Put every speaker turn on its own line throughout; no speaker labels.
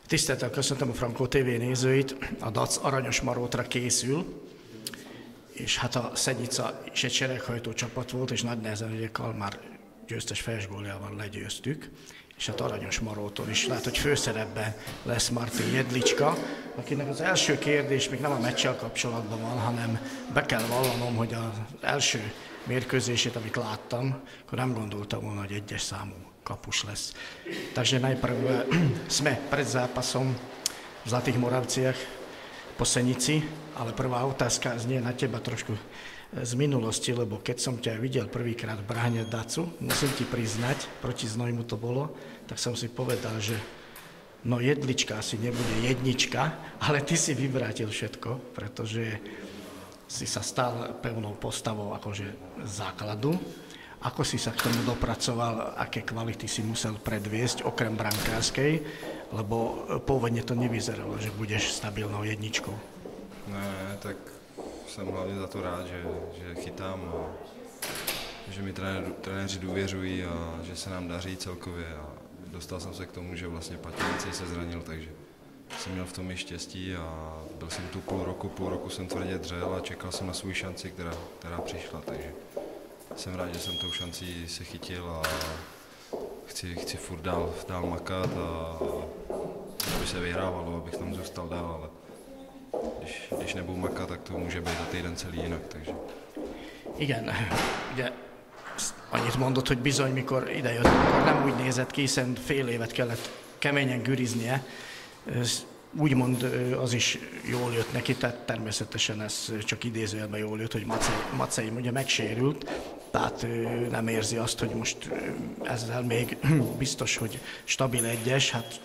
Tisztelettel köszöntöm a Frankó TV nézőit, a DAC Aranyos Marótra készül, és hát a Szenyica is egy sereghajtó csapat volt, és nagy nehezen ugye Kalmár győztes fejes góljával legyőztük, és hát Aranyos Maróton is lehet, hogy főszerepben lesz Martin Jedlicska, akinek az első kérdés még nem a meccsel kapcsolatban van, hanem be kell vallanom, hogy az első mérkőzését, amit láttam, akkor nem gondoltam volna, hogy egyes számú kapus lesz. Takže najprv sme pred zápasom v Zlatých Moravciach po Senici, ale prvá otázka znie na teba trošku z minulosti, lebo keď som ťa videl prvýkrát v bráne Dacu, musím ti priznať, proti Znojmu to bolo, tak som si povedal, že no Jedlička asi nebude jednička, ale ty si vyvrátil všetko, pretože si sa stal pevnou postavou akože základu. Ako si sa k tomu dopracoval, aké kvality si musel predviesť, okrem brankárskej, lebo pôvodne to nevyzeralo, že budeš stabilnou jedničkou.
Ne, tak jsem hlavně za to rád, že chytám a že mi trenéři důvěřují a že se nám daří celkově. A dostal jsem se k tomu, že vlastně Patěnici se zranil, takže jsem měl v tom i štěstí a byl jsem tu půl roku jsem tvrdě dřel a čekal jsem na svou šanci, která přišla, takže jsem rád, že jsem tou šancí se chytil a chci furt dál makat a aby se vyhrávalo, abych tam zůstal dál, ale když nebudu makat, tak to může být za týden celý jinak, takže.
Igen, ugye annyit mondott, hogy bizony, mikor idejött, akkor nem úgy nézett ki, hiszen fél évet kellett keményen güriznie. Úgymond az is jól jött neki, tehát természetesen ez csak idézőjelben jól jött, hogy Macei ugye megsérült, tehát nem érzi azt, hogy most ezzel még biztos, hogy stabil egyes, hát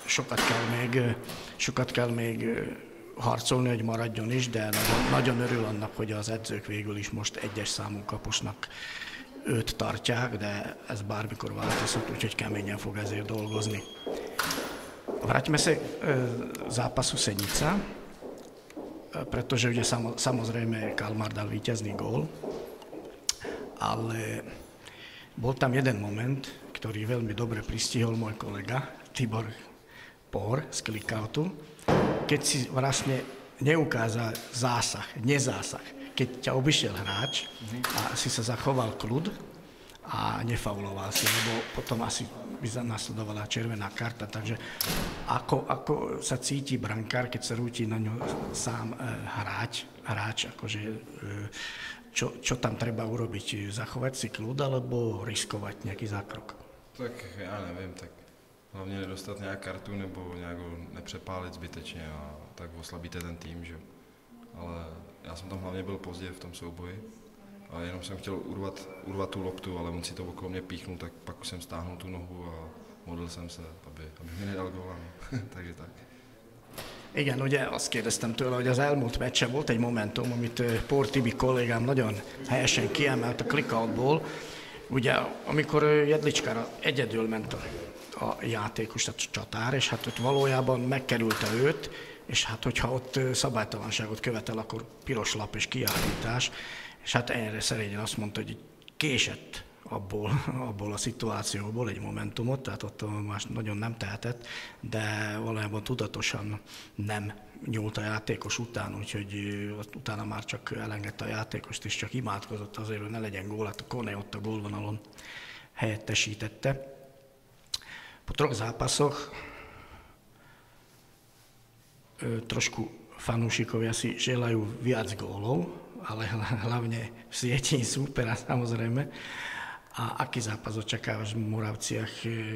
sokat kell még harcolni, hogy maradjon is, de nagyon örül annak, hogy az edzők végül is most egyes számú kapusnak őt tartják, de ez bármikor változhat, úgyhogy keményen fog ezért dolgozni. Vraťme sa zápasu Senica, pretože ugye samozrejme Kalmár dal víťazný gól, ale bol tam jeden moment, ktorý veľmi dobre pristihol môj kolega Tibor Pór z Klikautu, keď si vlastne neukázal nezásah, keď ťa obišiel hráč a si sa zachoval kľud a nefauloval si, lebo potom asi by nasledovala červená karta, takže ako sa cíti brankár, keď sa rúti na ňo sám hráč, akože čo tam treba urobiť, zachovať si kľud alebo riskovať nejaký zákrok?
Tak já nevím, tak hlavně nedostat nějak kartu nebo nějak nepřepálit zbytečně a tak oslabíte ten tým, že? Ale já jsem tam hlavně byl pozdě v tom souboji a jenom jsem chtěl urvat tu loptu, ale on si to okolo mě píchnul, tak pak už jsem stáhnul tu nohu a modlil jsem se, aby mi nedal góla. Takže tak.
Igen, ugye azt kérdeztem tőle, hogy az elmúlt meccsen volt egy momentum, amit Pór Tibi kollégám nagyon helyesen kiemelt a Klikautból, ugye amikor Jedlicskára egyedül ment a játékos, tehát csatár, és hát ott valójában megkerülte őt, és hát hogyha ott szabálytalanságot követel, akkor piros lap és kiállítás, és hát erre szerényen azt mondta, hogy késett abból a szituációból egy momentumot, tehát ott más nagyon nem tehetett, de valójában tudatosan nem nyúlt a játékos után, úgyhogy utána már csak elengedte a játékost, és csak imádkozott azért, hogy ne legyen gól, hát a Kone ott a gólvonalon helyettesítette. Po 3 zápasoch trošku fanúšikovia si želajú viac gólov, ale hlavne v sieti súpera samozrejme. A aký zápas očakávaš v Moravciach?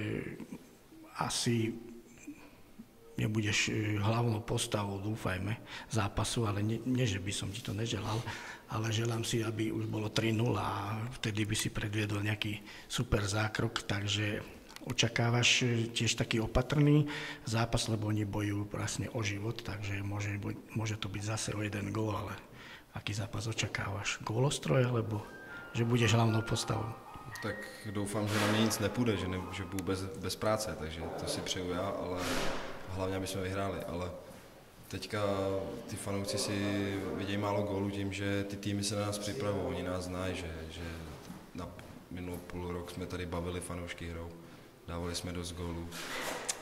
Asi nebudeš hlavnou postavou, dúfajme, zápasu, ale nie, že by som ti to neželal, ale želám si, aby už bolo 3-0 a vtedy by si predviedol nejaký super zákrok, takže očakávaš tiež taký opatrný zápas, lebo oni bojujú vlastne o život, takže môže to byť zase o jeden gól, ale aký zápas očakávaš? Gólostroj, alebo že budeš hlavnou postavou?
Tak doufám, že na mě nic nepůjde, že budu bez práce, takže to si přeju já, ale hlavně, aby jsme vyhráli. Ale teďka ty fanoušci si vidějí málo gólů tím, že ty týmy se na nás připravují, oni nás znají, že na minulý půl rok jsme tady bavili fanoušky hrou, dávali jsme dost gólů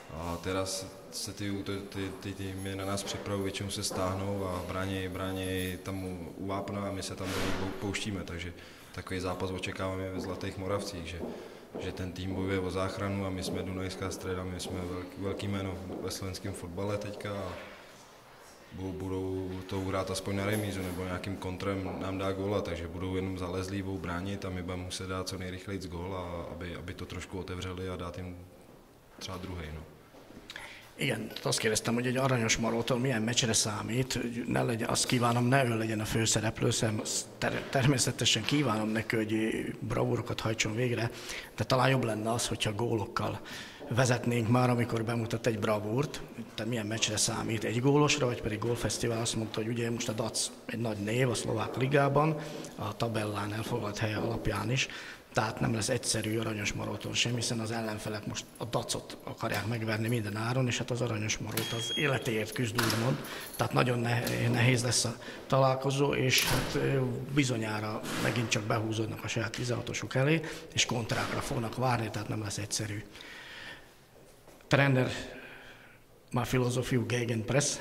A teraz se ty týmy na nás připravují, většinou se stáhnou a brání tam u vápna a my se tam pouštíme, takže takový zápas očekáváme ve Zlatých Moravcích, že ten tým bojuje o záchranu a my jsme Dunajská Streda, my jsme velký jméno ve slovenském fotbale teďka a budou to hrát aspoň na remízu nebo nějakým kontrem nám dá góla, takže budou jenom zalezlí, budou bránit a my budeme muset dát co nejrychleji gól, aby to trošku otevřeli a dát jim třeba druhý. No.
Igen, azt kérdeztem, hogy egy Aranyos Marótól milyen meccsre számít, ne legyen, azt kívánom, ne ő legyen a főszereplő, természetesen kívánom neki, hogy bravúrokat hajtson végre, de talán jobb lenne az, hogyha gólokkal vezetnénk már, amikor bemutat egy bravúrt, tehát milyen meccsre számít, egy gólosra, vagy pedig gólfesztivál azt mondta, hogy ugye most a DAC egy nagy név a szlovák ligában, a tabellán elfoglalt helye alapján is, tehát nem lesz egyszerű Aranyos Maróton sem, hiszen az ellenfelek most a Dacot akarják megverni minden áron, és hát az Aranyos Marót az életéért küzd, úgymond. Tehát nagyon nehéz lesz a találkozó, és hát bizonyára megint csak behúzódnak a saját 16-osuk elé, és kontrákra fognak várni, tehát nem lesz egyszerű. Trener má filozofiju Gegenpress.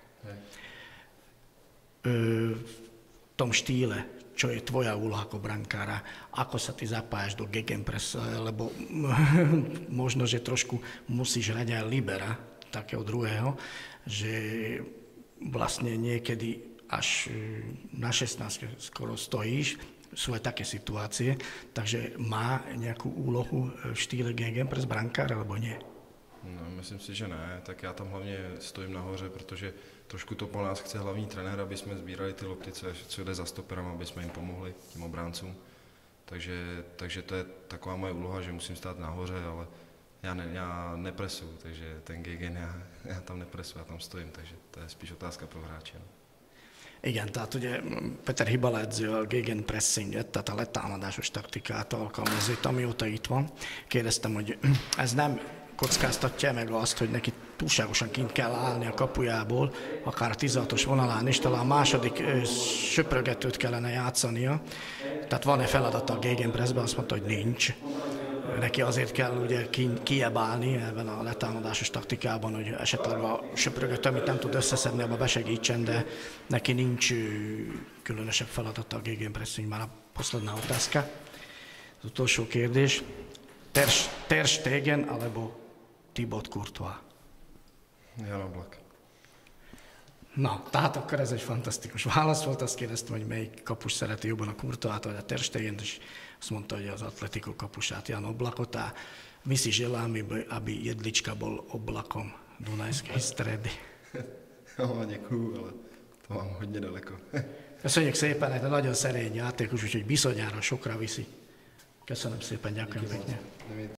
Tom štýle, čo je tvoja úloha ako brankára, ako sa ty zapájaš do gegenpress, lebo možno, že trošku musíš hrať aj libera, takého druhého, že vlastne niekedy až na 16 skoro stojíš, sú aj také situácie, takže má nejakú úlohu v štýle gegenpress brankár, alebo nie?
No, myslím si, že ne, tak já tam hlavně stojím nahoře, protože trošku to po nás chce hlavní trenér, aby jsme sbírali ty lopty, co jde za stoperem, aby jsme jim pomohli, tím obráncům. Takže to je taková moje úloha, že musím stát nahoře, ale já nepresuju, takže ten gegen já tam nepresuju, já tam stojím, takže to je spíš otázka pro hráče. No.
Igen, tehát ugye Peter Hibala edző a gegenpressinget, tehát a letámadásos taktikát alkalmazza, amióta itt van. Kérdeztem, hogy ez nem kockáztatja meg azt, hogy neki túlságosan kint kell állni a kapujából, akár a 16-os vonalán is, talán a második söprögetőt kellene játszania. Tehát van-e feladata a gegenpressben, azt mondta, hogy nincs. Neki azért kell ugye kijebb állni ebben a letámadásos taktikában, hogy esetleg a söprögető, amit nem tud összeszedni, abba besegítsen, de neki nincs különösebb feladata a gegenpressingben. A posledná otázka. Az utolsó kérdés. Ter Stegen alebo Thibaut Courtois?
Jan Oblak.
Na, tehát akkor ez egy fantasztikus válasz volt. Azt kérdeztem, hogy melyik kapus szereti jobban, a Courtois vagy a Ter Stegent, és azt mondta, hogy az Atletico kapusát, Jan Oblakot. A my si želáme, aby jedlička bol oblakom Dunajskej Stredy.
Jo, děkuju, ale to mám hodně daleko.
Köszönjük szépen, egy nagyon szerény játékos, úgyhogy bizonyára sokra viszi. Köszönöm szépen, ďakujem pekne.